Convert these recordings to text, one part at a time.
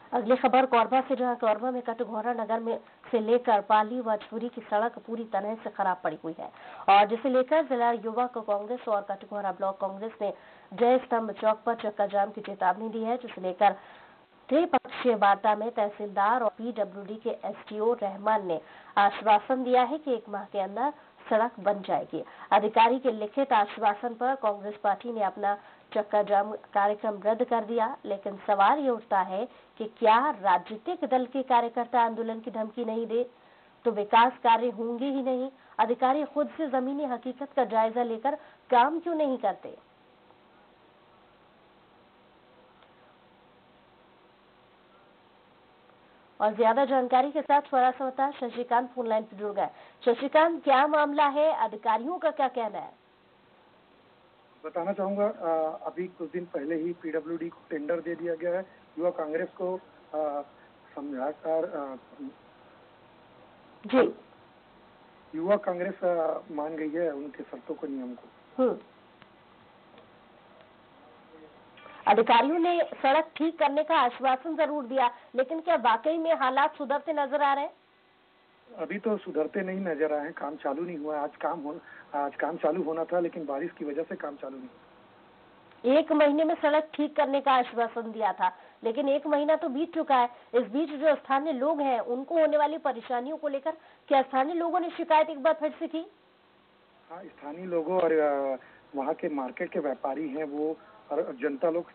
अगली खबर कोरबा से, जहां कोरबा में कटघोरा नगर में से लेकर पाली व छुरी की सड़क पूरी तरह से खराब पड़ी हुई है और जिसे लेकर जिला युवा कांग्रेस और कटघोरा ब्लॉक कांग्रेस ने जय स्तंभ चौक पर चक्का जाम की चेतावनी दी है, जिसे लेकर त्रिपक्षीय वार्ता में तहसीलदार और पीडब्ल्यूडी के एसडीओ रहमान ने आश्वासन दिया है कि 1 माह के अंदर सड़क बन जाएगी। अधिकारी के लिखित आश्वासन पर कांग्रेस पार्टी ने अपना चक्का जाम कार्यक्रम रद्द कर दिया, लेकिन सवाल ये उठता है कि क्या राजनीतिक दल के कार्यकर्ता आंदोलन की धमकी नहीं दे तो विकास कार्य होंगे ही नहीं। अधिकारी खुद से जमीनी हकीकत का जायजा लेकर काम क्यों नहीं करते। और ज्यादा जानकारी के साथ हमारा समाचार शशिकांत फोन लाइन पर जुड़ गए। शशिकांत, क्या मामला है, अधिकारियों का क्या कहना है? बताना चाहूंगा, अभी कुछ दिन पहले ही पीडब्ल्यूडी को टेंडर दे दिया गया है। युवा कांग्रेस को समझाकर जी, युवा कांग्रेस मान गई है उनके शर्तों को, नियम को। अधिकारियों ने सड़क ठीक करने का आश्वासन जरूर दिया, लेकिन क्या वाकई में हालात सुधरते नजर आ रहे हैं? अभी तो सुधरते नहीं नजर आए हैं। काम चालू नहीं हुआ। आज काम चालू होना था, लेकिन बारिश की वजह से काम चालू नहीं हुआ। 1 महीने में सड़क ठीक करने का आश्वासन दिया था, लेकिन 1 महीना तो बीत चुका है। इस बीच जो स्थानीय लोग हैं, उनको होने वाली परेशानियों को लेकर क्या स्थानीय लोगों ने शिकायत एक बार फिर से की? हाँ, स्थानीय लोगों और वहाँ के मार्केट के व्यापारी हैं वो, और जनता लोग।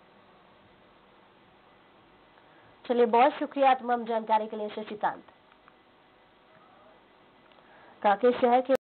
चलिए, बहुत शुक्रिया तमाम जानकारी के लिए शशिकांत। कांकेर शहर के